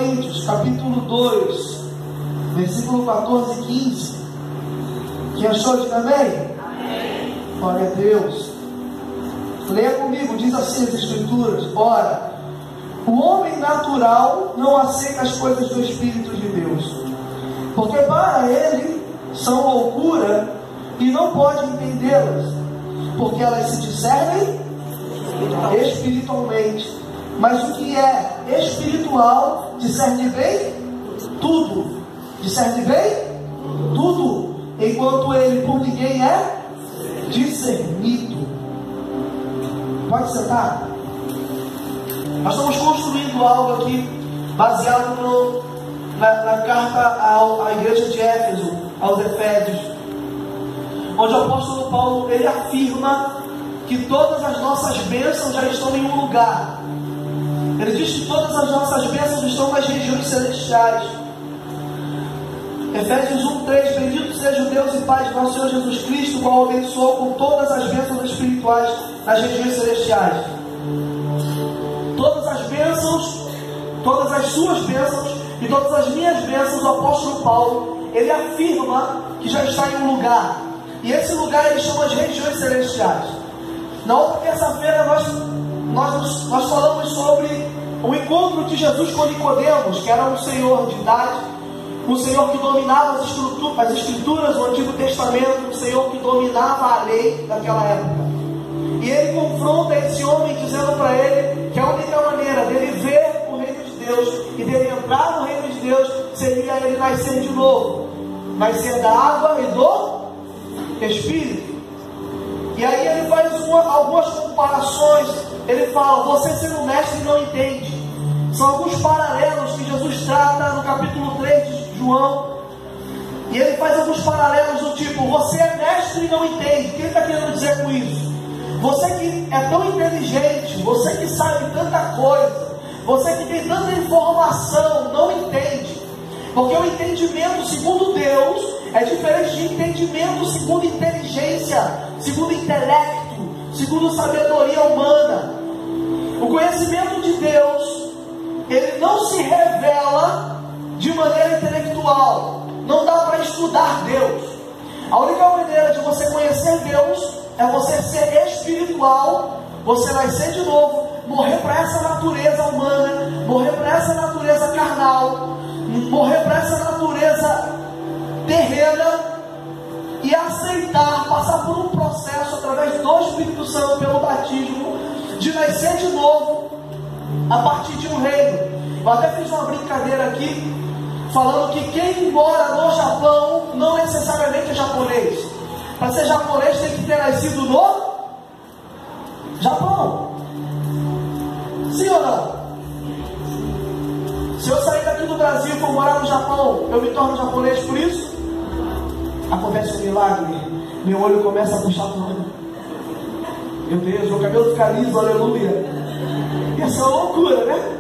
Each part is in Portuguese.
Coríntios, capítulo 2, versículo 14 e 15. Quem achou, diga amém? Amém. Glória a Deus. Leia comigo, diz assim as Escrituras: ora, o homem natural não aceita as coisas do Espírito de Deus, porque para ele são loucura e não pode entendê-las, porque elas se discernem espiritualmente. Mas o que é espiritual discerne bem tudo. Discerne bem tudo, enquanto ele por ninguém é discernido. Pode sentar. Nós estamos construindo algo aqui baseado na carta à igreja de Éfeso, aos Efésios, onde o apóstolo Paulo ele afirma que todas as nossas bênçãos já estão em um lugar. Ele diz que todas as nossas bênçãos estão nas regiões celestiais. Efésios 1:3: bendito seja o Deus e Pai de nosso Senhor Jesus Cristo, qual abençoou com todas as bênçãos espirituais nas regiões celestiais. Todas as bênçãos, todas as suas bênçãos e todas as minhas bênçãos, o apóstolo Paulo, ele afirma que já está em um lugar. E esse lugar ele chama as regiões celestiais. Na outra terça-feira nós falamos sobre o encontro de Jesus com Nicodemos, que era um senhor de idade, um senhor que dominava as escrituras do Antigo Testamento, um senhor que dominava a lei daquela época. E ele confronta esse homem dizendo para ele que a única maneira dele ver o reino de Deus e dele entrar no reino de Deus seria ele nascer de novo, nascer da água e do Espírito. E aí ele faz algumas comparações. Ele fala: você sendo mestre não entende. São alguns paralelos que Jesus trata no capítulo 3 de João. E ele faz alguns paralelos do tipo: você é mestre e não entende. O que ele está querendo dizer com isso? Você que é tão inteligente, você que sabe tanta coisa, você que tem tanta informação, não entende. Porque o entendimento segundo Deus é diferente de entendimento segundo inteligência, segundo intelecto, segundo sabedoria humana. O conhecimento de Deus, ele não se revela de maneira intelectual. Não dá para estudar Deus. A única maneira de você conhecer Deus é você ser espiritual, você nascer de novo, morrer para essa natureza humana, morrer para essa natureza carnal, morrer para essa natureza terrena e aceitar, passar por um processo através do Espírito Santo, pelo batismo, de nascer de novo a partir de um reino. Eu até fiz uma brincadeira aqui falando que quem mora no Japão não necessariamente é japonês. Para ser japonês tem que ter nascido no Japão. Sim ou não? Se eu sair daqui do Brasil e for morar no Japão, eu me torno japonês por isso? Acontece um milagre. Meu olho começa a puxar para o lado. Meu Deus, meu cabelo fica liso, aleluia. Isso é uma loucura, né?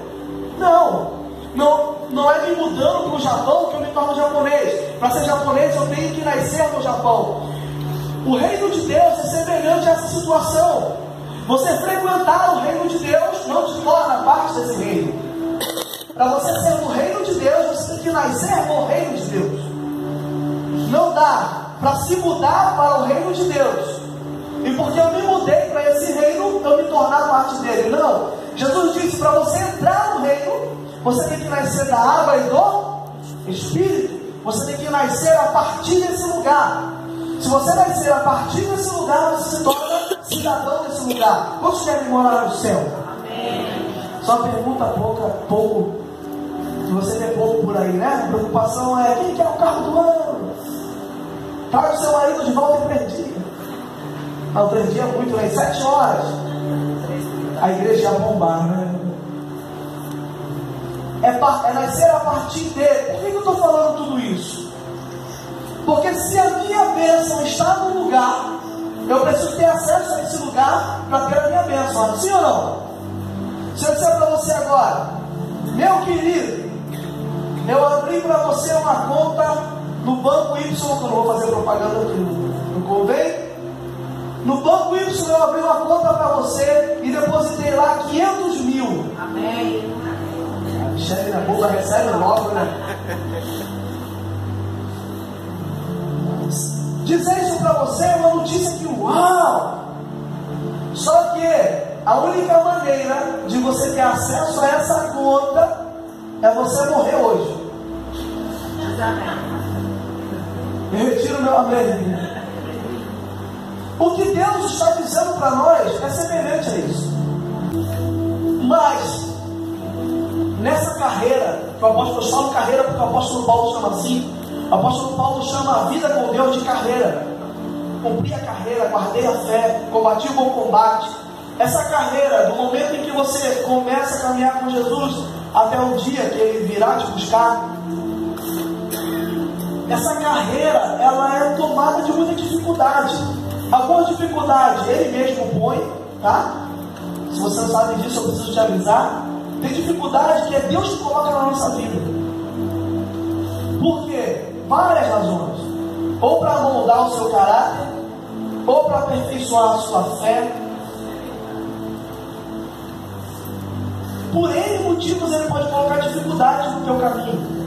Não é me mudando para o Japão que eu me torno japonês. Para ser japonês eu tenho que nascer no Japão. O reino de Deus é semelhante a essa situação. Você frequentar o reino de Deus não te torna parte desse reino. Para você ser do reino de Deus, você tem que nascer no reino de Deus. Não dá para se mudar para o reino de Deus e porque eu me mudei para esse reino, eu me tornar parte dele. Não. Jesus disse: para você entrar no reino, você tem que nascer da água e do Espírito. Você tem que nascer a partir desse lugar. Se você nascer a partir desse lugar, você se torna cidadão desse lugar. Quantos querem morar no céu? Amém. Só pergunta pouco. Se você vê pouco por aí, né? A preocupação é: quem quer o carro do ano? Traga o seu marido de volta em 3 dias. Não, 3 dias é muito, né? 7 horas. A igreja ia bombar, né? É nascer a partir dele. Por que eu estou falando tudo isso? Porque se a minha bênção está no lugar, eu preciso ter acesso a esse lugar para ter a minha bênção. Sim ou não? Se eu disser para você agora: meu querido, eu abri para você uma conta no Banco Y, que eu não vou fazer propaganda aqui, não convém? No Banco Y eu abri uma conta para você e depositei lá 500 mil. Amém. Michele na boca recebe logo, né? Dizer isso para você é uma notícia que uau! Só que a única maneira de você ter acesso a essa conta é você morrer hoje. Eu retiro meu amém. O que Deus está dizendo para nós é semelhante a isso. Mas nessa carreira, que o apóstolo chama carreira porque o apóstolo Paulo chama assim, o apóstolo Paulo chama a vida com Deus de carreira. Cumpri a carreira, guardei a fé, combati o bom combate. Essa carreira, do momento em que você começa a caminhar com Jesus até o dia que Ele virá te buscar, essa carreira, ela é tomada de muita dificuldade. Algumas dificuldades Ele mesmo põe, tá? Se você não sabe disso, eu preciso te avisar. Tem dificuldade que é Deus que coloca na nossa vida. Por quê? Várias razões. Ou para moldar o seu caráter, ou para aperfeiçoar a sua fé. Por N motivos Ele pode colocar dificuldades no teu caminho.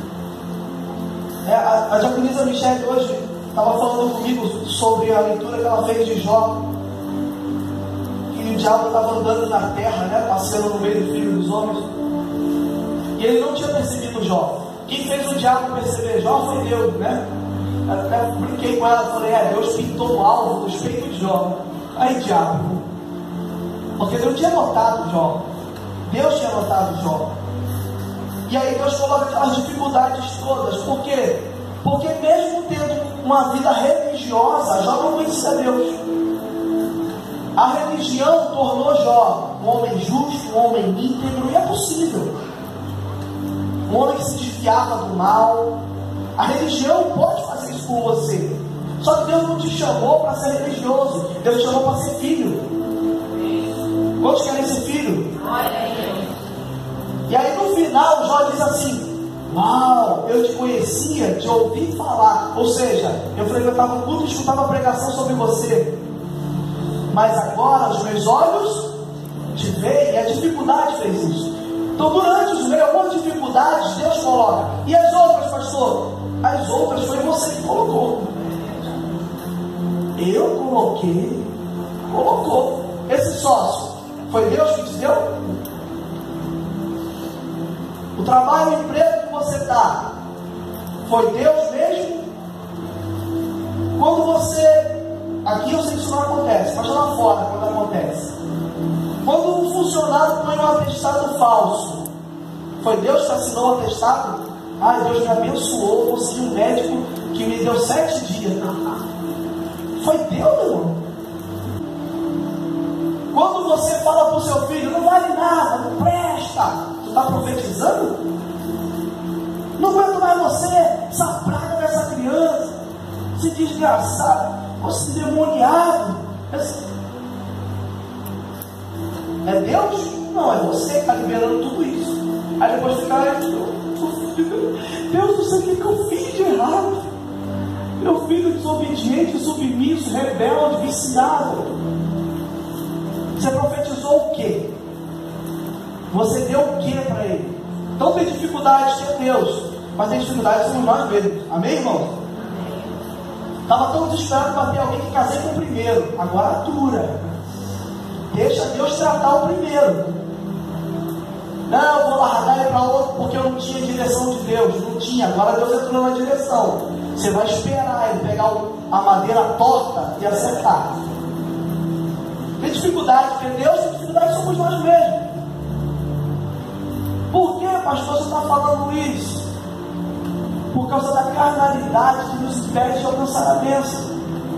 A diaconisa Michele hoje estava falando comigo sobre a leitura que ela fez de Jó. Que o diabo estava andando na terra, né, passeando no meio do filho dos homens. E ele não tinha percebido Jó. Quem fez o diabo perceber Jó foi Deus, né? Até brinquei com ela, falei, Deus pintou o alvo dos peitos de Jó. Aí, diabo. Porque Deus tinha notado Jó. Deus tinha notado Jó. E aí Deus coloca aquelas dificuldades todas. Por quê? Porque mesmo tendo uma vida religiosa, Jó não conhecia Deus. A religião tornou Jó um homem justo, um homem íntegro, e é possível. Um homem que se desviava do mal. A religião pode fazer isso por você. Só que Deus não te chamou para ser religioso. Deus te chamou para ser filho. Quantos querem ser filho? E aí no final Jó diz assim: uau, eu te conhecia, te ouvi falar. Ou seja, eu frequentava o culto e escutava a pregação sobre você. Mas agora os meus olhos te veem. E a dificuldade fez isso. Então durante os meus, algumas dificuldades Deus coloca. E as outras, pastor? As outras foi você que colocou. Eu coloquei. Colocou. Esse sócio, foi Deus que te deu? O trabalho e o emprego que você está, foi Deus mesmo? Quando você, aqui eu sei que isso não acontece, mas lá fora quando acontece. Quando um funcionário põe um atestado falso, foi Deus que assinou o atestado? Deus me abençoou, eu consegui um médico que me deu 7 dias. Foi Deus, meu irmão. Quando você fala para o seu filho, não vale nada, não presta, você está profetizando? Não aguento mais você, essa praga dessa criança, esse desgraçado, esse demoniado. É Deus? Não, é você que está liberando tudo isso. Aí depois fica, Deus, não sei o que eu fiz de errado. Meu filho desobediente, submisso, rebelde, viciado. Você profetizou o quê? Você deu o quê para ele? Então tem dificuldades que é Deus, mas tem dificuldades que somos nós mesmos. Amém, irmão? Estava tão desesperado para ter alguém que casei com o primeiro. Agora atura. Deixa Deus tratar o primeiro. Não, eu vou largar ele para outro porque eu não tinha direção de Deus. Não tinha, agora Deus entrou na direção. Você vai esperar ele pegar a madeira torta e acertar. Tem dificuldade, porque Deus tem dificuldade, somos nós mesmos. Por que, pastor, você está falando isso? Por causa da carnalidade que nos impede de alcançar a bênção.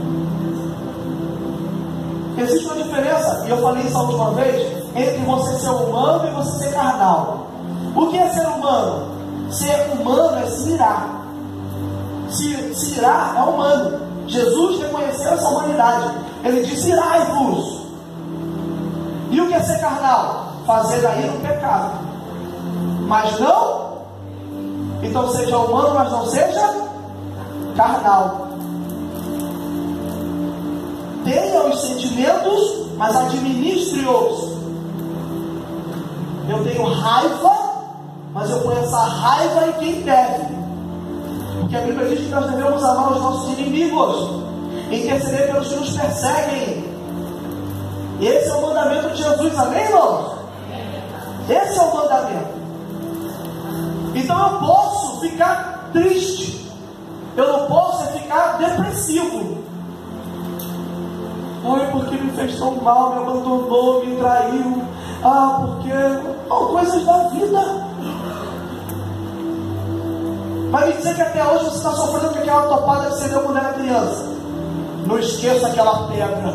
Existe uma diferença, e eu falei isso a última vez, entre você ser humano e você ser carnal. O que é ser humano? Ser humano é se irar. Se irar é humano. Jesus reconheceu essa humanidade. Ele disse: irai-vos. E o que é ser carnal? Fazer daí um pecado. Mas não. Então seja humano, mas não seja carnal. Tenha os sentimentos, mas administre-os. Eu tenho raiva, mas mas eu ponho essa raiva em quem deve. Porque a Bíblia diz que nós devemos amar os nossos inimigos, interceder pelos que nos perseguem. Esse é o mandamento de Jesus, amém, irmãos? Esse é o mandamento. Então eu posso ficar triste, eu não posso ficar depressivo. Foi porque me fez tão mal, me abandonou, me traiu. Porque são coisas da vida. Vai me dizer que até hoje você está sofrendo com aquela topada que você deu quando era criança. Não esqueça aquela pedra.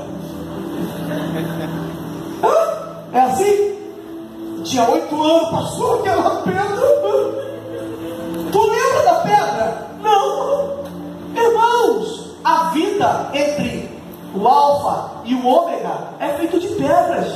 É assim? Tinha 8 anos, passou aquela pedra. Tu lembra da pedra? Não. Irmãos, a vida entre o alfa e o ômega é feito de pedras.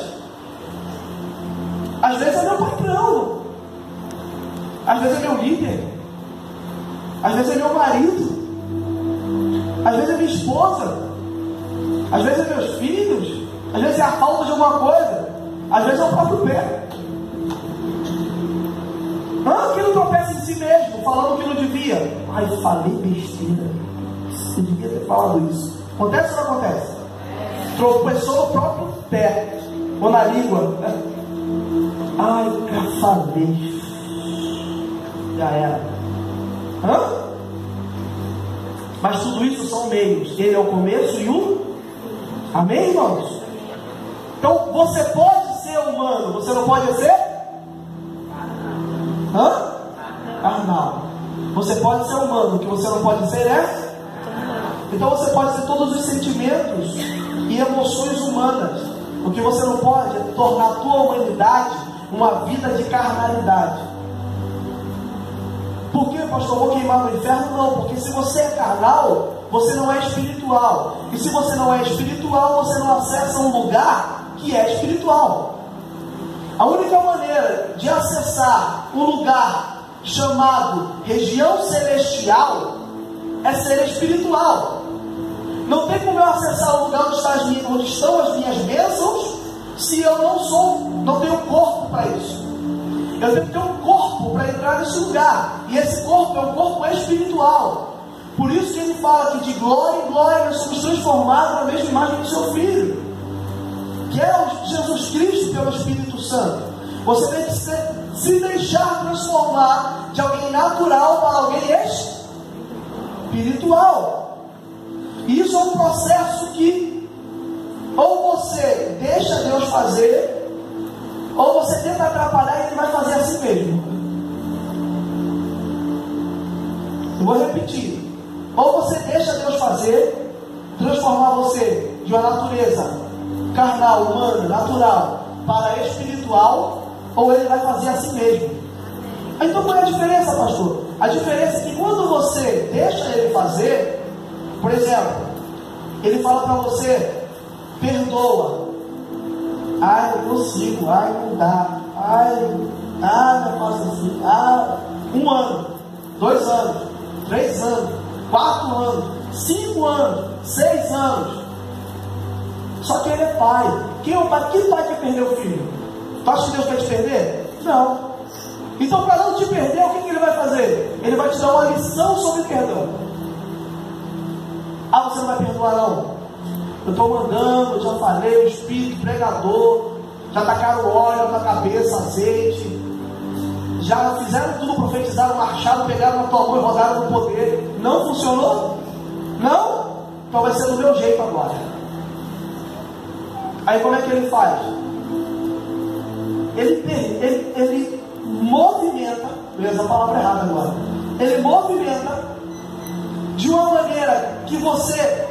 Às vezes é meu patrão, às vezes é meu líder, às vezes é meu marido, às vezes é minha esposa, às vezes é meus filhos, às vezes é a falta de alguma coisa, às vezes é o próprio pé. Que não tropeça em si mesmo, falando que não devia. Ai, falei besteira, você devia ter falado isso. Acontece ou não acontece? Tropeçou no próprio pé, ou na língua. Ai, cafalei. Já era. Mas tudo isso são meios. Ele é o começo e o... Amém, irmãos? Então você pode ser humano, você não pode ser? Carnal. Você pode ser humano, o que você não pode ser é? Então você pode ter todos os sentimentos e emoções humanas. O que você não pode é tornar a tua humanidade uma vida de carnalidade. Por que, pastor? Vou queimar no inferno? Não, porque se você é carnal, você não é espiritual. E se você não é espiritual, você não acessa um lugar que é espiritual. A única maneira de acessar um lugar chamado região celestial é ser espiritual. Não tem como eu acessar o lugar onde estão as minhas bênçãos se eu não tenho corpo para isso. Eu tenho que ter um corpo para entrar nesse lugar. E esse corpo é um corpo espiritual. Por isso que ele fala que de glória em glória nós somos transformados na mesma imagem do seu Filho, que é o Jesus Cristo pelo Espírito Santo. Você tem que se deixar transformar de alguém natural para alguém espiritual. E isso é um processo que ou você deixa Deus fazer, ou você tenta atrapalhar e Ele vai fazer assim mesmo. Eu vou repetir. Ou você deixa Deus fazer, transformar você de uma natureza carnal, humana, natural, para espiritual, ou Ele vai fazer assim mesmo. Então qual é a diferença, pastor? A diferença é que quando você deixa Ele fazer, por exemplo, Ele fala para você, perdoa. Ai, não consigo, ai, não dá, ai, não faço assim, 1 ano, 2 anos, 3 anos, 4 anos, 5 anos, 6 anos. Só que Ele é pai. Quem é o pai? Que pai quer perder o filho? Tu acha que Deus quer te perder? Não. Então, para não te perder, o que Ele vai fazer? Ele vai te dar uma lição sobre perdão. Você não vai perdoar não? Eu estou mandando, já falei, o Espírito pregador, já tacaram óleo na cabeça, azeite, já fizeram tudo, profetizaram, marcharam, pegaram na tua mão e rodaram no poder. Não funcionou? Não? Então vai ser do meu jeito agora. Aí como é que Ele faz? Ele movimenta, beleza, a palavra errada agora. Ele movimenta de uma maneira que você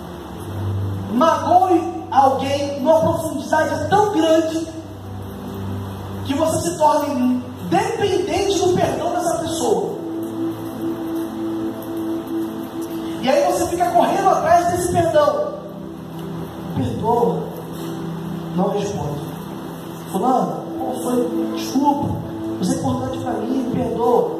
magoe alguém numa profundidade tão grande que você se torne dependente do perdão dessa pessoa. E aí você fica correndo atrás desse perdão. Perdoa. Não responde. Fulano, foi, desculpa, você é importante para mim, me perdoa.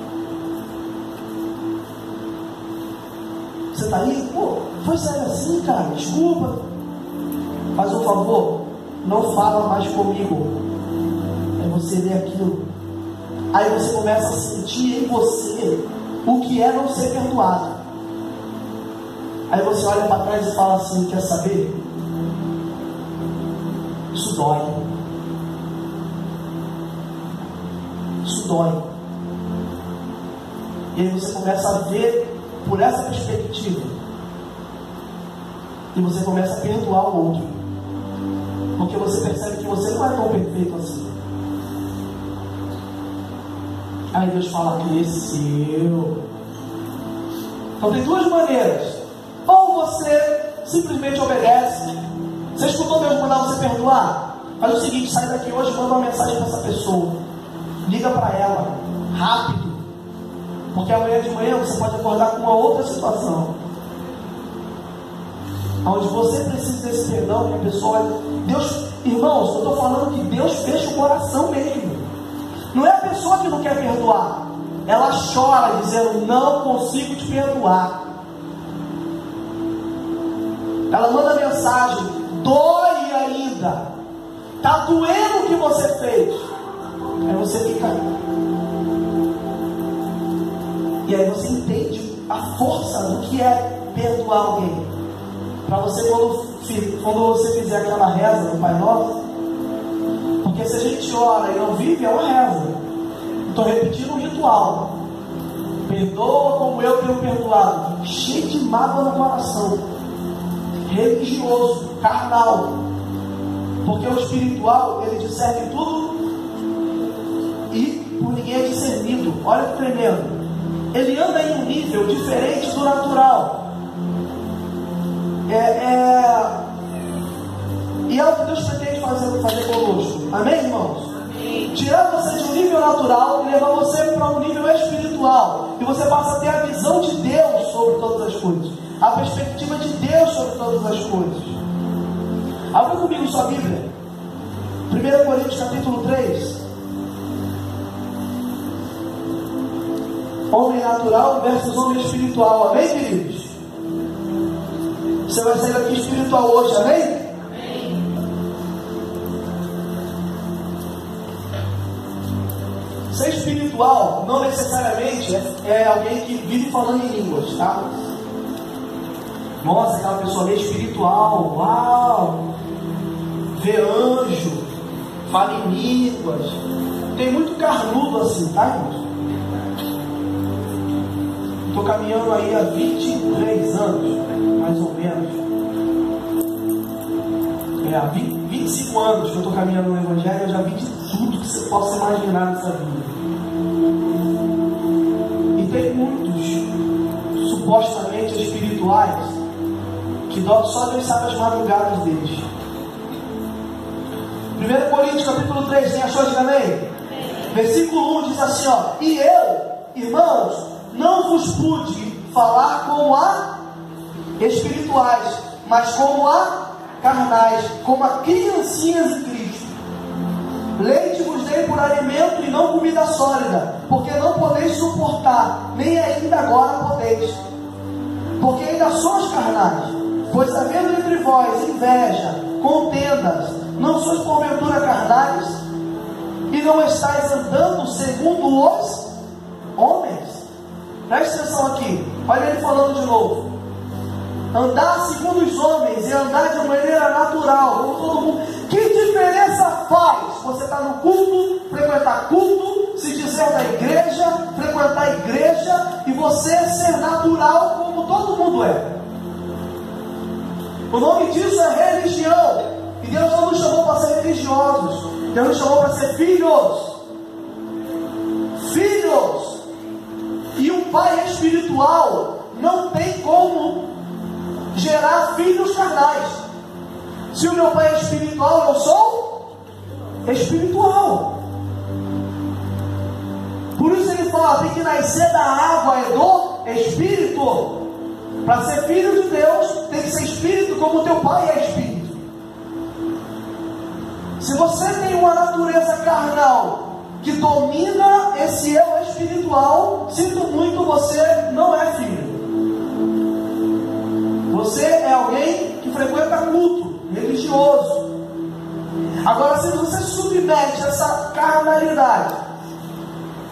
Você está aí? Foi sério assim, cara, desculpa. Faz um favor, não fala mais comigo. Aí você lê aquilo. Aí você começa a sentir em você o que é não ser perdoado. Aí você olha para trás e fala assim: quer saber? Isso dói. Isso dói. E aí você começa a ver por essa perspectiva. E você começa a perdoar o outro. Porque você percebe que você não é tão perfeito assim. Aí Deus fala: cresceu. Então tem duas maneiras. Ou você simplesmente obedece. Você escutou Deus mandar você perdoar? Faz o seguinte: sai daqui hoje e manda uma mensagem para essa pessoa. Liga para ela, rápido. Porque amanhã de manhã você pode acordar com uma outra situação, onde você precisa desse perdão, que a pessoa... Deus, irmãos, eu estou falando que Deus fecha o coração mesmo. Não é a pessoa que não quer perdoar. Ela chora dizendo: não consigo te perdoar. Ela manda mensagem: dói ainda, está doendo o que você fez. Aí você fica... E aí você entende a força do que é perdoar alguém. Para você, quando você fizer aquela reza do Pai Nosso, porque se a gente ora e não vive, é uma reza. Estou repetindo um ritual: perdoa como eu tenho perdoado. Cheio de mágoa no coração, religioso, carnal. Porque o espiritual, ele discerne tudo e por ninguém é discernido. Olha que tremendo. Ele anda em um nível diferente do natural. E é o que Deus pretende fazer conosco. Amém, irmãos? Amém. Tirar você de um nível natural e levar você para um nível espiritual. E você passa a ter a visão de Deus sobre todas as coisas. A perspectiva de Deus sobre todas as coisas. Abra comigo sua Bíblia. 1 Coríntios capítulo 3. Homem natural versus homem espiritual. Amém, queridos? Você vai sair daqui espiritual hoje, amém? Amém. Ser espiritual não necessariamente é alguém que vive falando em línguas, tá? Nossa, aquela pessoa ali é espiritual, uau! Vê anjo, fala em línguas. Tem muito carnudo assim, tá, irmãos? Estou caminhando aí há 23 anos, mais ou menos. Há 25 anos que eu estou caminhando no Evangelho. Eu já vi de tudo que você possa imaginar nessa vida. E tem muitos supostamente espirituais que só Deus sabe as madrugadas deles. 1 Coríntios capítulo 3, quem achou? Diga amém. Versículo 1 diz assim, ó: e eu, irmãos, não vos pude falar como a espirituais, mas como a carnais, como a criancinhas em Cristo. Leite vos dei por alimento e não comida sólida, porque não podeis suportar, nem ainda agora podeis. Porque ainda sois carnais, pois havendo entre vós inveja, contendas, não sois porventura carnais, e não estáis andando segundo os homens. Presta atenção aqui, olha ele falando de novo. Andar segundo os homens e andar de maneira natural, como todo mundo. Que diferença faz você estar no culto, frequentar culto, se dizer da igreja, frequentar a igreja, e você ser natural como todo mundo é? O nome disso é religião. E Deus não nos chamou para ser religiosos, Deus nos chamou para ser filhos. Filhos. E um pai espiritual não tem como gerar filhos carnais. Se o meu pai é espiritual, eu sou espiritual. Por isso ele fala: tem que nascer da água e do Espírito. Para ser filho de Deus, tem que ser espírito como o teu pai é espírito. Se você tem uma natureza carnal que domina esse eu espiritual, sinto muito, você não é filho. Você é alguém que frequenta culto religioso. Agora, se você submete essa carnalidade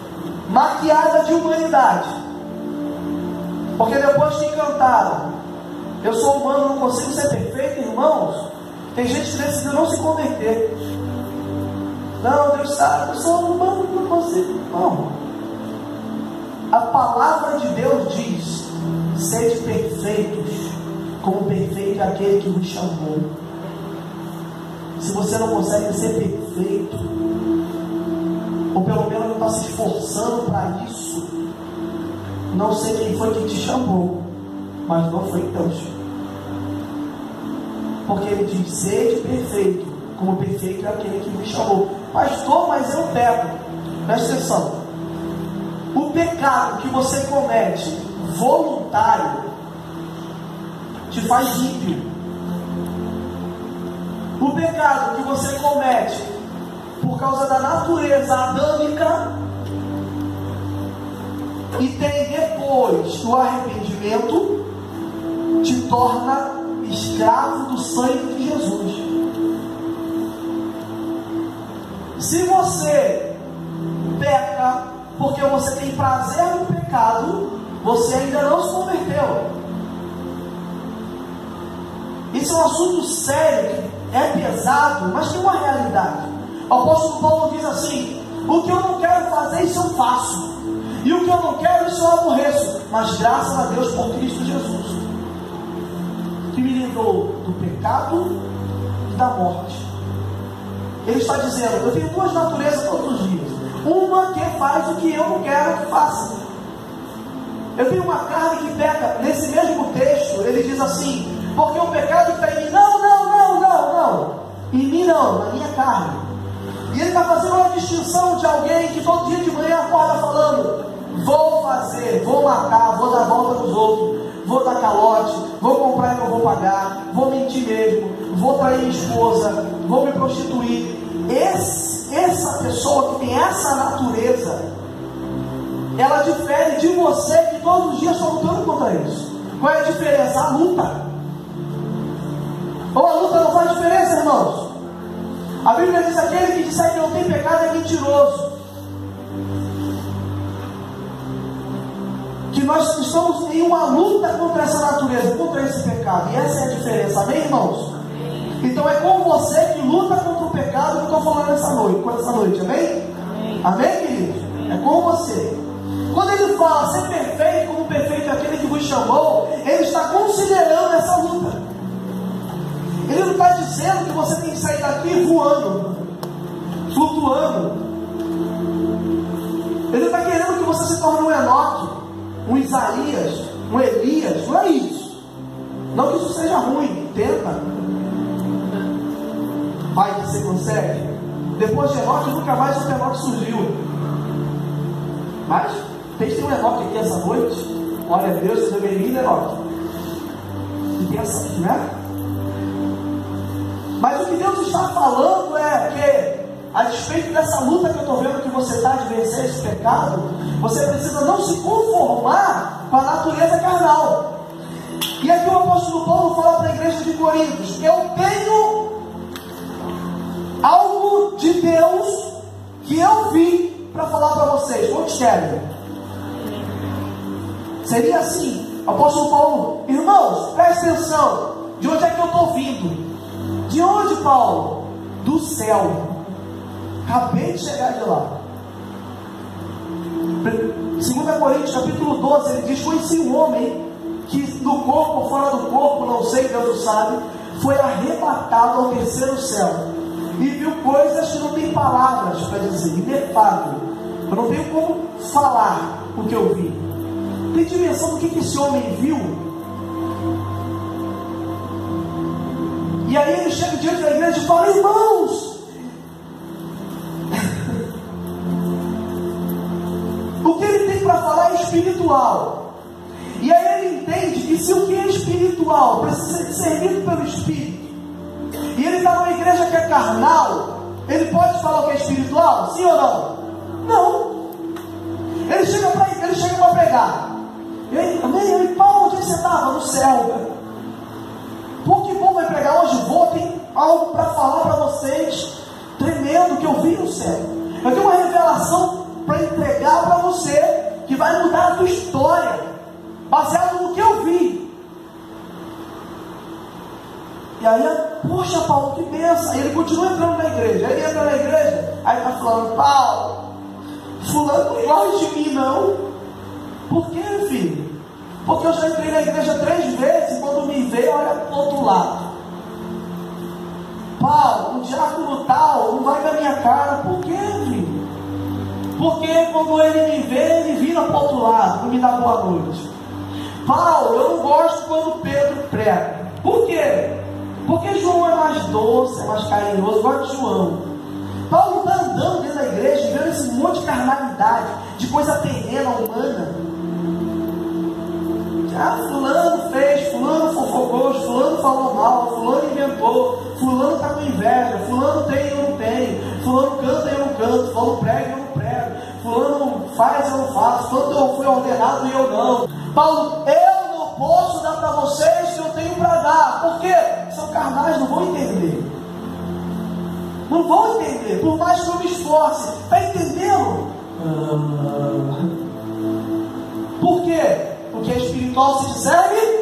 maquiada de humanidade. Porque depois que cantaram, eu sou humano, não consigo ser perfeito, irmãos, tem gente que decidiu não se converter. Não, Deus sabe, eu sou humano, não consigo. Não. A palavra de Deus diz: sede perfeitos, como perfeito é aquele que vos chamou. Se você não consegue ser perfeito, ou pelo menos não está se esforçando para isso, não sei quem foi que te chamou, mas não foi Deus. Porque ele diz: sede perfeito, como perfeito é aquele que me chamou. Pastor, mas eu peco. Presta atenção. O pecado que você comete voluntário te faz ímpio. O pecado que você comete por causa da natureza adâmica e tem depois o arrependimento, te torna escravo do sangue de Jesus. Se você peca porque você tem prazer no pecado, você ainda não se converteu. Isso é um assunto sério, é pesado, mas tem uma realidade. O apóstolo Paulo diz assim: o que eu não quero fazer, isso eu faço, e o que eu não quero, isso eu aborreço, mas graças a Deus por Cristo Jesus, que me livrou do pecado e da morte. Ele está dizendo: eu tenho duas naturezas todos os dias. Uma que faz o que eu não quero que faça. Eu tenho uma carne que peca. Nesse mesmo texto, ele diz assim: porque o pecado que está em mim, não. Em mim não, na minha carne. E ele está fazendo uma distinção de alguém que todo dia de manhã acorda falando: vou fazer, vou matar, vou dar volta nos outros, vou dar calote, vou comprar e não vou pagar, vou mentir mesmo, vou trair minha esposa, vou me prostituir. Essa pessoa que tem essa natureza, ela difere de você que todos os dias está lutando contra isso. Qual é a diferença? A luta. Ou a luta não faz diferença, irmãos? A Bíblia diz: aquele que disser que não tem pecado é mentiroso. Que nós estamos em uma luta contra essa natureza, contra esse pecado. E essa é a diferença, amém, irmãos? Então é com você que luta contra o pecado que eu estou falando essa noite, amém? Amém, queridos? É com você. Quando ele fala ser perfeito como perfeito é aquele que vos chamou, ele está considerando essa luta. Ele não está dizendo que você tem que sair daqui voando, flutuando. Ele está querendo que você se torne um Enoque, um Isaías, um Elias. Não é isso. Não que isso seja ruim, tenta. Vai que você consegue. Depois de Enoque, nunca mais o Enoque surgiu. Mas tem um Enoque aqui essa noite. Glória a Deus, seja bem-vindo, Enoque. E pensa, não é? Mas o que Deus está falando é que, a despeito dessa luta que eu estou vendo que você está de vencer esse pecado, você precisa não se conformar com a natureza carnal. E aqui o apóstolo Paulo fala para a igreja de Coríntios: eu tenho algo de Deus que eu vim para falar para vocês. Quantos querem? Seria assim, apóstolo Paulo: irmãos, presta atenção, de onde é que eu estou vindo? De onde, Paulo? Do céu. Acabei de chegar de lá. 2 Coríntios capítulo 12, ele diz: conheci um homem que no corpo ou fora do corpo, não sei, Deus sabe, foi arrebatado ao terceiro céu e viu coisas que não tem palavras para dizer, inefável. Eu não tenho como falar o que eu vi. Tem dimensão do que esse homem viu? E aí ele chega diante da igreja e fala: irmãos, o que ele tem para falar é espiritual. E aí ele entende que se o que é espiritual precisa ser servido pelo Espírito, e ele está numa igreja que é carnal, ele pode falar o que é espiritual? Sim ou não? Não. Ele chega para pregar. E aí, amém? Paulo, onde você estava? No céu. Pô, que bom, vai pregar hoje? Tem algo para falar para vocês tremendo que eu vi no céu. Eu tenho uma revelação para entregar para você que vai mudar a tua história, baseado no que eu vi. E aí, poxa, Paulo, que benção. Aí ele continua entrando na igreja. Aí ele entra na igreja, aí está falando: Paulo, fulano não gosta de mim não. Por quê, filho? Porque eu já entrei na igreja 3 vezes, e quando me vê, olha para o outro lado. Paulo, um diácono tal não vai na minha cara. Por quê, filho? Porque quando ele me vê, ele vira para o outro lado, não me dá boa noite. Paulo, eu não gosto quando Pedro prega. Por quê? Porque João é mais doce, é mais carinhoso, gosta de João. Paulo está andando dentro da igreja, vendo esse monte de carnalidade, de coisa terrena, humana. Fulano fez, fulano fofocou, fulano falou mal, fulano inventou, fulano está com inveja, fulano tem e eu não tenho, fulano canta e eu não canto, fulano prega e eu não prego, fulano faz e eu não faço, fulano foi ordenado e eu não. Paulo, eu não posso dar para vocês o que eu tenho para dar. Por quê? São carnais, não vão entender. Não vão entender, por mais que eu me esforce. Está entendendo? Por quê? Porque espiritual se segue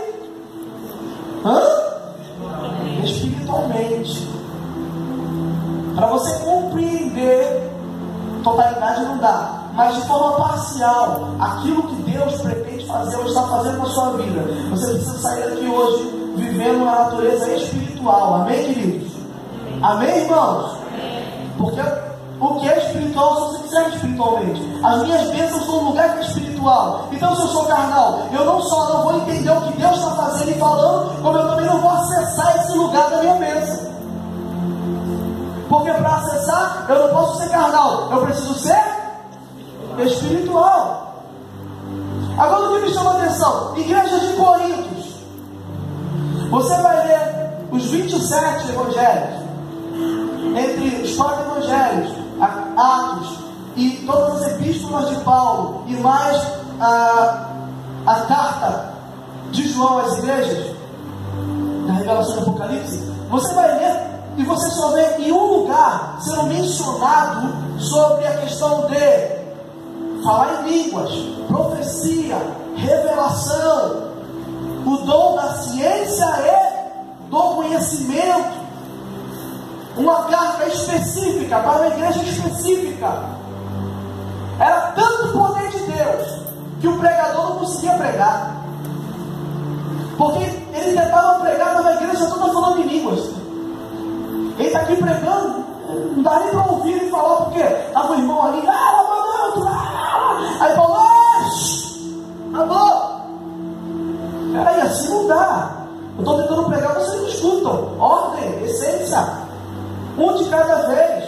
espiritualmente. Para você compreender, totalidade não dá, mas de forma parcial, aquilo que Deus pretende fazer ou está fazendo na sua vida, você precisa sair daqui hoje vivendo uma natureza espiritual. Amém, queridos? Amém, irmãos? Porque o que é espiritual só se quiser espiritualmente. As minhas bênçãos são um lugar que é espiritual. Então, se eu sou carnal, eu não só não vou entender o que Deus está fazendo e falando, como eu também não vou acessar esse lugar da minha bênção. Porque para acessar, eu não posso ser carnal, eu preciso ser espiritual. Agora, o que me chama a atenção? Igreja de Coríntios. Você vai ler os 27 evangelhos, entre os 4 evangelhos, Atos e todas as epístolas de Paulo, e mais a carta de João às igrejas, da revelação do Apocalipse. Você vai ler e você só vê em um lugar sendo mencionado sobre a questão de falar em línguas, profecia, revelação, o dom da ciência e do conhecimento. Uma carta específica para uma igreja específica. Era tanto poder de Deus que o pregador não conseguia pregar, porque ele tentava pregar numa igreja toda falando em línguas. Ele está aqui pregando, não dá nem para ouvir ele falar, porque estava o irmão ali, aí falou, acabou. Peraí, assim não dá. Eu estou tentando pregar, vocês não escutam. Ordem, essência, um de cada vez.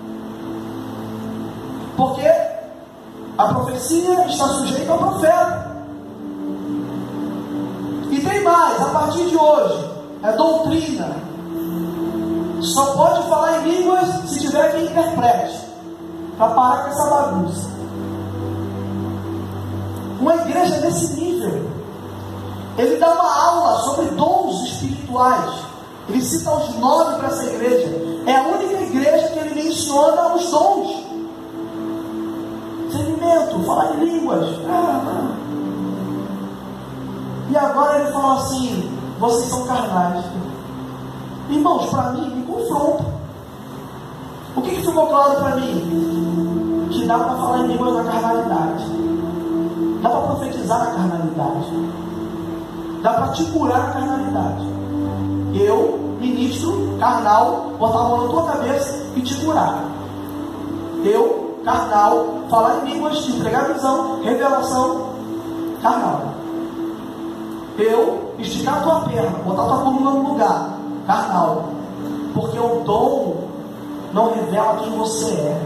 Porque a profecia está sujeita ao profeta. E tem mais, a partir de hoje, é doutrina. Só pode falar em línguas se tiver quem interprete, para parar com essa bagunça. Uma igreja desse nível, ele dá uma aula sobre dons espirituais. Ele cita os 9 para essa igreja. É a única igreja que ele menciona os dons. Discernimento, falar em línguas. E agora ele fala assim: vocês são carnais. Irmãos, para mim, me confronta. O que ficou claro para mim? Que dá para falar em línguas na carnalidade. Dá para profetizar na carnalidade. Dá para te curar na carnalidade. Eu, ministro carnal, botar a mão na tua cabeça e te curar. Eu, carnal, falar em línguas, entregar visão, revelação, carnal. Eu, esticar a tua perna, botar a tua coluna no lugar, carnal. Porque o dom não revela quem você é.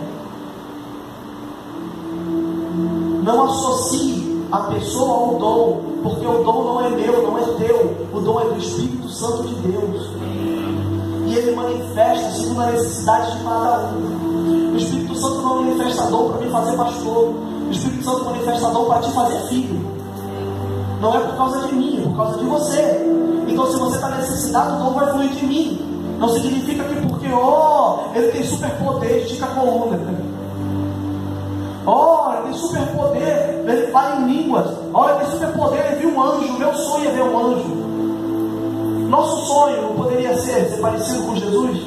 Não associe a pessoa ao dom, porque o dom não é meu, não é teu. O dom é do Espírito Santo de Deus. E ele manifesta segundo a necessidade de cada um. O Espírito Santo não manifesta dom para me fazer pastor. O Espírito Santo manifesta dom para te fazer filho. Não é por causa de mim, é por causa de você. Então, se você está necessitado, o dom vai fluir de mim. Não significa que porque, ele tem superpoder, estica a coluna. Oh, ele tem superpoder, ele fala em línguas. Oh, ele tem superpoder, ele viu um anjo. Meu sonho é ver um anjo. Nosso sonho não poderia ser parecido com Jesus?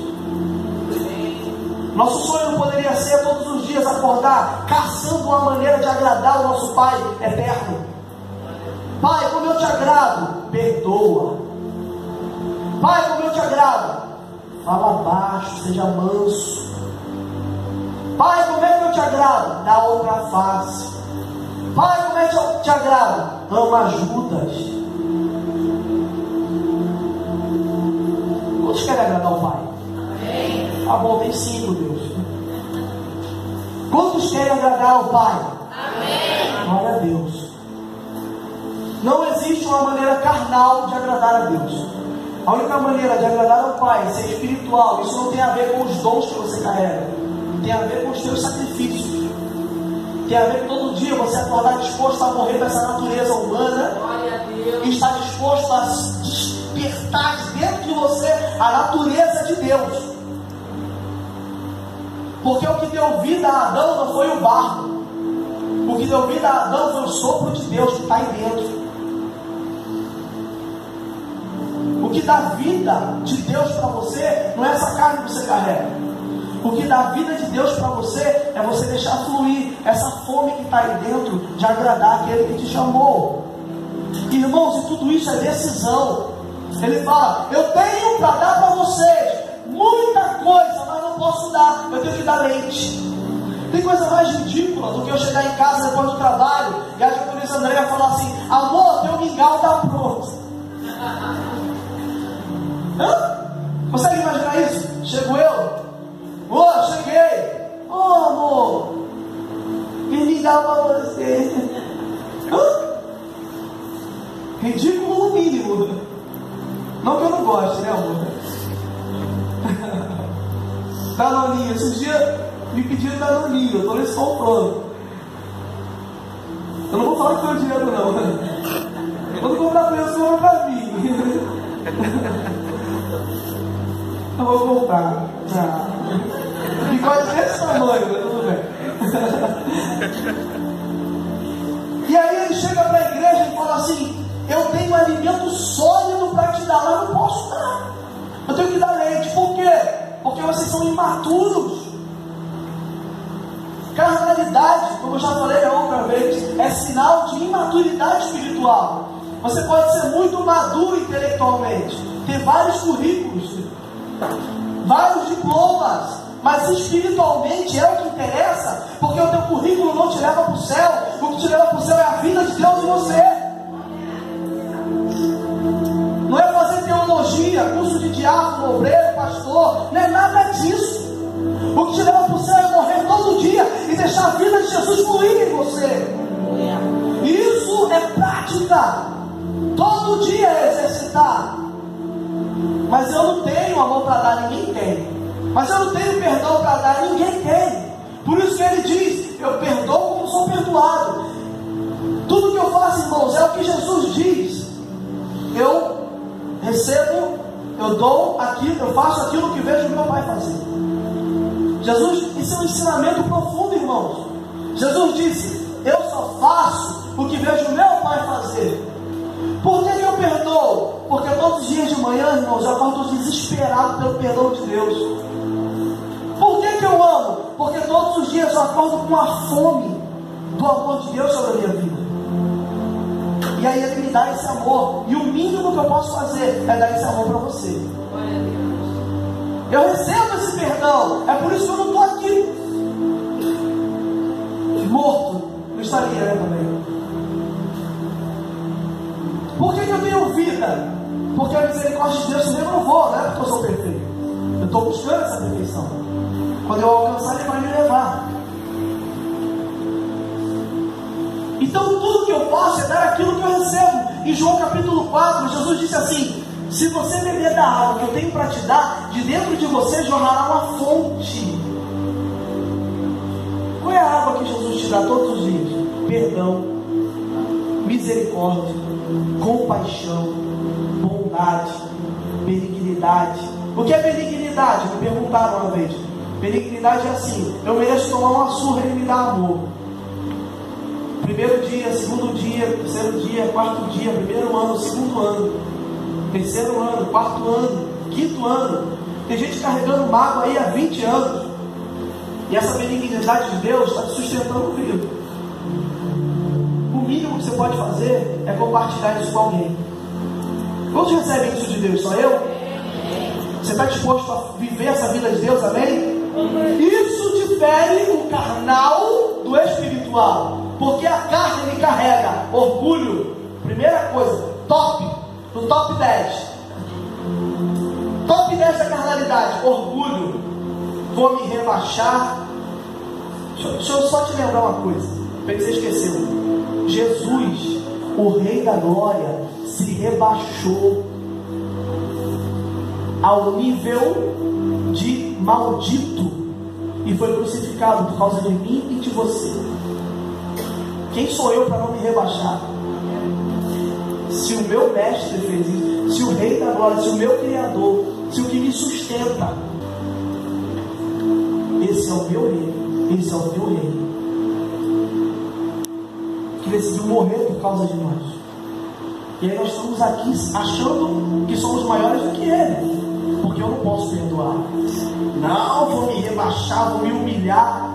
Nosso sonho não poderia ser todos os dias acordar caçando uma maneira de agradar o nosso Pai eterno. Pai, como eu te agrado, perdoa. Pai, como eu te agrado, fala baixo, seja manso. Pai, como é que eu te agrado? Dá outra face. Pai, como é que eu te agrado? Ama Judas. Quantos querem agradar o Pai? Amém. Tá bom, tem 5, Deus. Quantos querem agradar ao Pai? Amém. Glória a Deus. Não existe uma maneira carnal de agradar a Deus. A única maneira de agradar ao Pai é ser espiritual. Isso não tem a ver com os dons que você carrega. Tem a ver com os seus sacrifícios. Tem a ver com todo dia você acordar disposto a morrer para essa natureza humana. E estar disposto a despertar dentro de você a natureza de Deus. Porque o que deu vida a Adão não foi o barro. O que deu vida a Adão foi o sopro de Deus que está aí dentro. O que dá vida de Deus para você não é essa carne que você carrega. O que dá vida de Deus para você é você deixar fluir essa fome que está aí dentro de agradar aquele que te chamou. Irmãos, e tudo isso é decisão. Ele fala, eu tenho para dar para vocês muita coisa, mas não posso dar, eu tenho que dar leite. Tem coisa mais ridícula do que eu chegar em casa depois do trabalho e a japonesa Andréia falar assim, amor, teu mingau está pronto. Hã? Consegue imaginar isso? Chego eu, cheguei, amor, que mingau para você. Hã? Ridículo no mínimo. Não que eu não goste, né, amor? Danoninho, esses dias me pediram Danoninho, eu estou nesse comprando. Eu não vou falar que foi o dinheiro, não. Quando comprar pra eles, compra pra mim. Eu vou comprar. Ficou desse tamanho, mas tudo bem. E aí ele chega para a igreja e fala assim, eu tenho alimento sólido para te dar, mas não posso dar. Eu tenho que dar leite. Por quê? Porque vocês são imaturos. Carnalidade, como eu já falei outra vez, é sinal de imaturidade espiritual. Você pode ser muito maduro intelectualmente, ter vários currículos, vários diplomas, mas espiritualmente é o que interessa, porque o teu currículo não te leva para o céu. O que te leva para o céu é a vida de Deus em você. Não é fazer teologia, curso de diácono, obreiro, pastor, não é nada disso. O que te leva para o céu é morrer todo dia e deixar a vida de Jesus fluir em você. Isso é prática. Todo dia é exercitar. Mas eu não tenho amor para dar, ninguém tem. Mas eu não tenho perdão para dar, ninguém tem. Por isso que ele diz, eu perdoo como sou perdoado. Tudo que eu faço, irmãos, é o que Jesus diz. Eu recebo, eu dou aquilo, eu faço aquilo que vejo meu Pai fazer. Jesus, isso é um ensinamento profundo, irmãos. Jesus disse, eu só faço o que vejo meu Pai fazer. Por que eu perdoo? Porque todos os dias de manhã, irmãos, eu acordo desesperado pelo perdão de Deus. Por que eu amo? Porque todos os dias eu acordo com a fome do amor de Deus sobre a minha vida. E aí Ele me dá esse amor. E o mínimo que eu posso fazer é dar esse amor para você. Eu recebo esse perdão. É por isso que eu não estou aqui morto. Eu estaria, né, também. Por que eu tenho vida? Porque a misericórdia de Deus me renovou. Não é porque eu sou perfeito. Eu estou buscando essa perfeição. Quando eu alcançar, Ele vai me levar. Então tudo que eu faço é dar aquilo que eu recebo. Em João capítulo 4, Jesus disse assim, se você beber da água que eu tenho para te dar, de dentro de você jorrará uma fonte. Qual é a água que Jesus te dá todos os dias? Perdão, misericórdia, compaixão, bondade, benignidade. O que é benignidade? Me perguntaram uma vez. Benignidade é assim, eu mereço tomar uma surra e Ele me dá amor. Primeiro dia, segundo dia, terceiro dia, quarto dia, primeiro ano, segundo ano, terceiro ano, quarto ano, quinto ano. Tem gente carregando mágoa aí há 20 anos. E essa benignidade de Deus está te sustentando vivo. O mínimo que você pode fazer é compartilhar isso com alguém. Quantos recebem isso de Deus? Só eu? Você está disposto a viver essa vida de Deus? Amém? Isso difere o carnal do espiritual. Porque a carne ele carrega orgulho. Primeira coisa, no top 10. Top 10 da carnalidade, orgulho. Vou me rebaixar. Deixa eu só te lembrar uma coisa, para que você esqueceu. Jesus, o Rei da Glória, se rebaixou ao nível de maldito e foi crucificado por causa de mim e de você. Quem sou eu para não me rebaixar? Se o meu mestre fez isso, se o Rei da Glória, se o meu Criador, se o que me sustenta, esse é o meu Rei, esse é o meu Rei, que decidiu morrer por causa de nós. E aí nós estamos aqui achando que somos maiores do que Ele, porque eu não posso perdoar. Não, vou me rebaixar, vou me humilhar.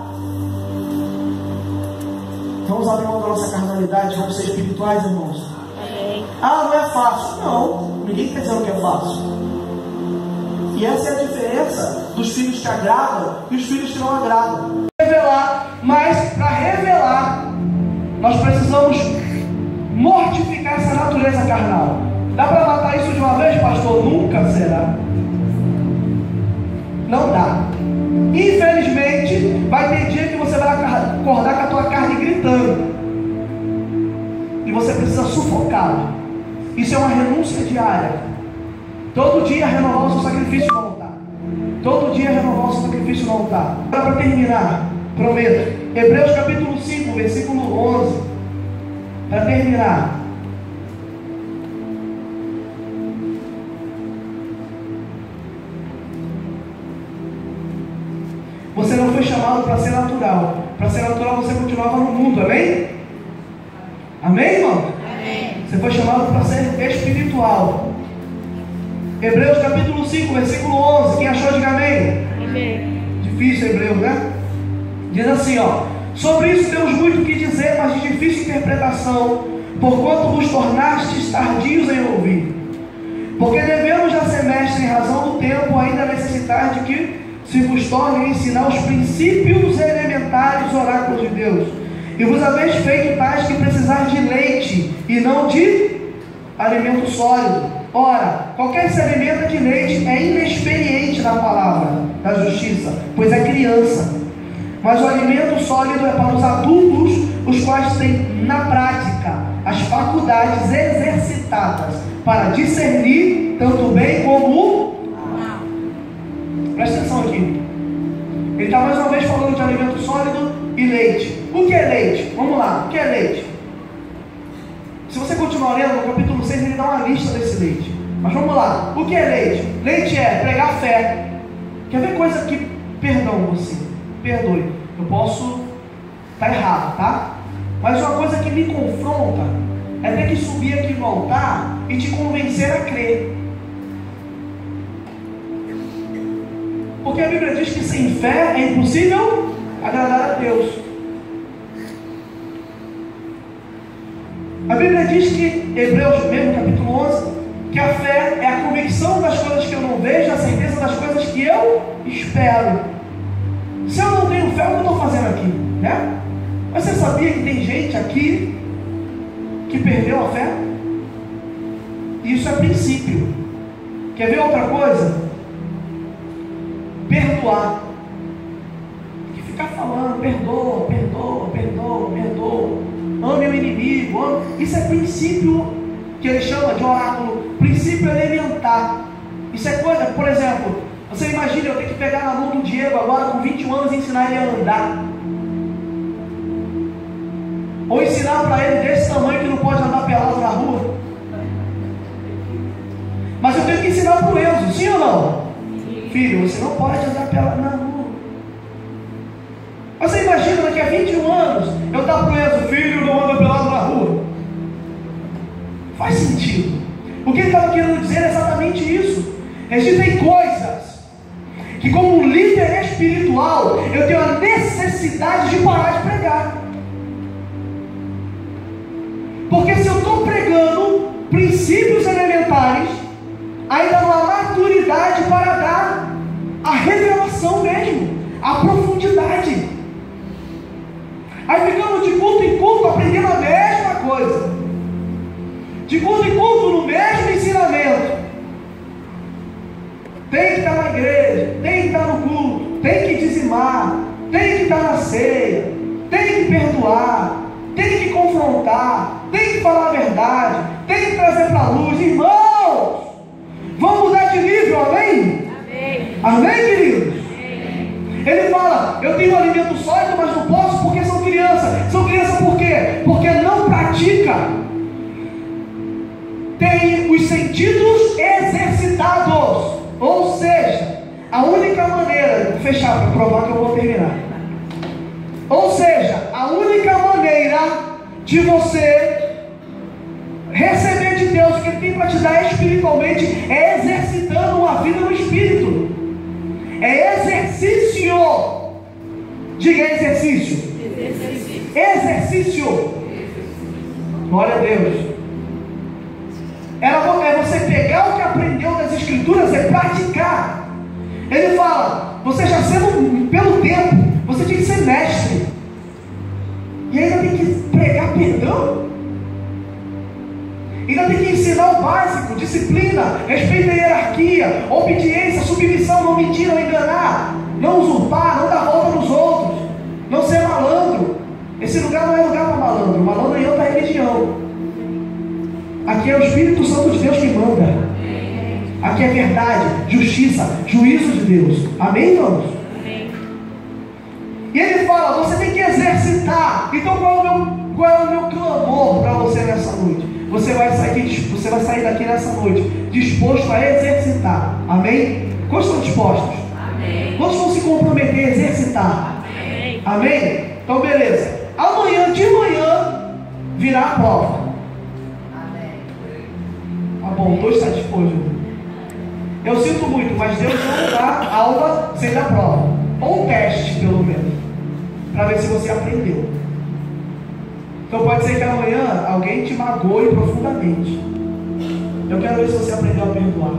Vamos abrir mão da nossa carnalidade, vamos ser espirituais, irmãos. Ah, não é fácil. Não, ninguém está dizendo que é fácil. E essa é a diferença dos filhos que agradam e os filhos que não agradam. Revelar, mas para revelar, nós precisamos mortificar essa natureza carnal. Dá para matar isso de uma vez, pastor? Nunca será. Não dá. Infelizmente, vai ter dia que você vai acordar com a tua carne gritando. E você precisa sufocá-la. Isso é uma renúncia diária. Todo dia renovar o seu sacrifício no altar. Todo dia renovar o seu sacrifício no altar. Para terminar, prometo. Hebreus capítulo 5, versículo 11. Para terminar. Você não foi chamado para ser natural. Para ser natural você continuava no mundo, amém? Amém, irmão? Amém. Você foi chamado para ser espiritual. Hebreus capítulo 5, versículo 11. Quem achou, diga amém. Amém. Difícil Hebreu, né? Diz assim, ó: sobre isso temos muito o que dizer, mas de difícil interpretação, porquanto vos tornastes tardios em ouvir. Porque devemos já ser mestres em razão do tempo, ainda necessitar de que se vos torne a ensinar os princípios elementares dos oráculos de Deus. E vos haveis feito tais que precisais de leite, e não de alimento sólido. Ora, qualquer que se alimenta de leite é inexperiente na palavra da justiça, pois é criança. Mas o alimento sólido é para os adultos, os quais têm na prática as faculdades exercitadas para discernir tanto o bem como o mal. Presta atenção aqui. Ele está mais uma vez falando de alimento sólido e leite. O que é leite? Vamos lá, o que é leite? Se você continuar lendo, no capítulo 6 ele dá uma lista desse leite. Mas vamos lá, o que é leite? Leite é pregar fé. Quer ver coisa que, perdão você, perdoe, eu posso estar errado, tá? Mas uma coisa que me confronta é ter que subir aqui no altar e te convencer a crer. Porque a Bíblia diz que sem fé é impossível agradar a Deus. A Bíblia diz que, Hebreus mesmo, capítulo 11, que a fé é a convicção das coisas que eu não vejo, a certeza das coisas que eu espero. Se eu não tenho fé, o que eu estou fazendo aqui? Né? Mas você sabia que tem gente aqui que perdeu a fé? Isso é princípio. Quer ver outra coisa? Perdoar. Que ficar falando, perdoa, perdoa, perdoa, perdoa. Ame o inimigo, ame. Isso é princípio que ele chama de oráculo, princípio elementar. Isso é coisa, por exemplo, você imagina eu ter que pegar na mão do Diego agora com 21 anos e ensinar ele a andar. Ou ensinar para ele desse tamanho que não pode andar pelado na rua. Mas eu tenho que ensinar para o Enzo, sim ou não? Filho, você não pode andar pelado na rua. Você imagina daqui a 21 anos eu dar para o Enzo, filho, não sentido. O que ele estava querendo dizer é exatamente isso. Existem coisas que, como líder espiritual, eu tenho a necessidade de parar de pregar. Porque se eu estou pregando princípios elementares, ainda não há maturidade para dar a revelação mesmo, a profundidade. Aí ficamos de culto em culto aprendendo a mesma coisa, de culto em culto no mesmo ensinamento. Tem que estar na igreja, tem que estar no culto, tem que dizimar, tem que estar na ceia, tem que perdoar, tem que confrontar, tem que falar a verdade, tem que trazer para a luz. Irmãos, vamos mudar de nível, amém? Amém. Amém, queridos? Amém. Ele fala, eu tenho alimento sólido, mas não posso porque são crianças. São crianças por quê? Porque não pratica. Tem os sentidos exercitados. Ou seja, a única maneira, vou fechar para provar que eu vou terminar. Ou seja, a única maneira de você receber de Deus o que Ele tem para te dar espiritualmente é exercitando uma vida no Espírito. É exercício. Diga exercício. Exercício. Glória a Deus. É você pegar o que aprendeu das Escrituras e praticar. Ele fala, você já sendo pelo tempo, você tem que ser mestre. E ainda tem que pregar perdão. Ainda tem que ensinar o básico, disciplina, respeito à hierarquia, obediência, submissão, não mentir, não enganar, não usurpar, não dar volta nos outros, não ser malandro. Esse lugar não é lugar para malandro. Malandro é outra religião. Aqui é o Espírito Santo de Deus que manda. Aqui é verdade, justiça, juízo de Deus. Amém, irmãos? Amém. E ele fala, você tem que exercitar. Então qual é o meu clamor para você nessa noite? Você vai sair daqui nessa noite disposto a exercitar. Amém? Quantos estão dispostos? Amém. Quantos vão se comprometer a exercitar? Amém. Amém? Então beleza. Amanhã de manhã virá a prova. Tá bom, 2 está disposto. Eu sinto muito, mas Deus não dá aula sem dar prova. Ou teste, pelo menos, para ver se você aprendeu. Então pode ser que amanhã alguém te magoe profundamente. Eu quero ver se você aprendeu a perdoar.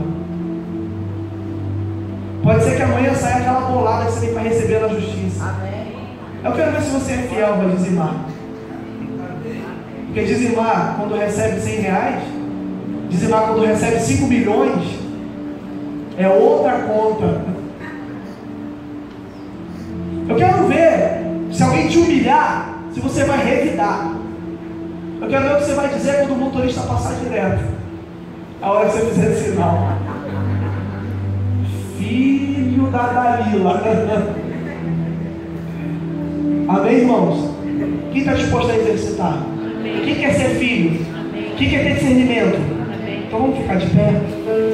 Pode ser que amanhã saia aquela bolada que você tem para receber na justiça. Amém. Eu quero ver se você é fiel para dizimar. Porque dizimar quando recebe 100 reais, dizimar quando recebe 5 milhões, é outra conta. Eu quero ver se alguém te humilhar, se você vai revidar. Eu quero ver o que você vai dizer quando o motorista passar direto. A hora que você fizer esse sinal. Filho da Dalila. Amém, irmãos? Quem está disposto a exercitar? Amém. Quem quer ser filho? Amém. Quem quer ter discernimento? Amém. Então vamos ficar de pé.